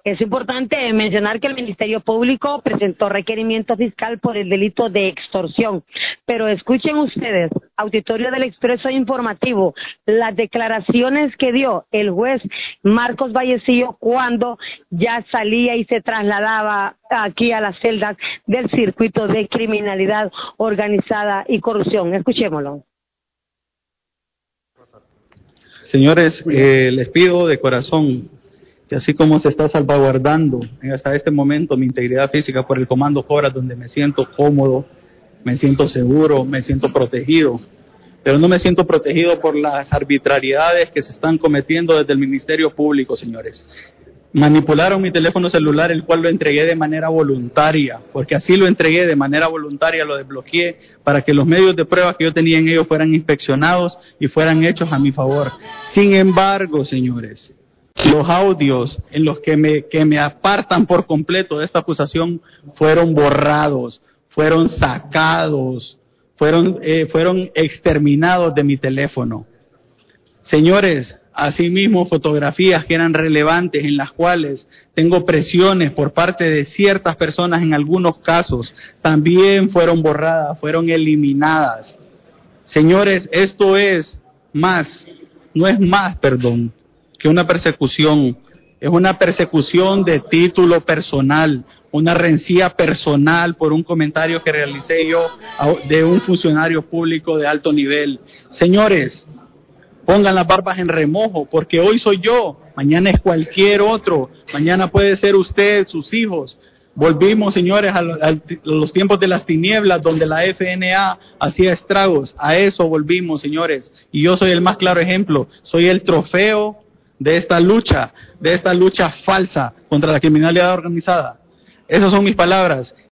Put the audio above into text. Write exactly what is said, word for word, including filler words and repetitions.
Es importante mencionar que el Ministerio Público presentó requerimiento fiscal por el delito de extorsión. Pero escuchen ustedes, auditorio del Expreso Informativo, las declaraciones que dio el juez Marcos Vallecillo cuando ya salía y se trasladaba aquí a las celdas del circuito de criminalidad organizada y corrupción. Escuchémoslo. Señores, eh, les pido de corazón que así como se está salvaguardando hasta este momento mi integridad física por el Comando Cobras, donde me siento cómodo, me siento seguro, me siento protegido, pero no me siento protegido por las arbitrariedades que se están cometiendo desde el Ministerio Público, señores. Manipularon mi teléfono celular, el cual lo entregué de manera voluntaria, porque así lo entregué de manera voluntaria, lo desbloqueé para que los medios de prueba que yo tenía en ellos fueran inspeccionados y fueran hechos a mi favor. Sin embargo, señores, los audios en los que me, que me apartan por completo de esta acusación fueron borrados, fueron sacados, fueron, eh, fueron exterminados de mi teléfono. Señores, asimismo fotografías que eran relevantes en las cuales tengo presiones por parte de ciertas personas en algunos casos, también fueron borradas, fueron eliminadas. Señores, esto es más, no es más, perdón, que una persecución, es una persecución de título personal, una rencilla personal por un comentario que realicé yo de un funcionario público de alto nivel. Señores, pongan las barbas en remojo, porque hoy soy yo, mañana es cualquier otro, mañana puede ser usted, sus hijos. Volvimos, señores, a, a, a los tiempos de las tinieblas, donde la F N A hacía estragos, a eso volvimos, señores, y yo soy el más claro ejemplo, soy el trofeo de esta lucha, de esta lucha falsa contra la criminalidad organizada. Esas son mis palabras.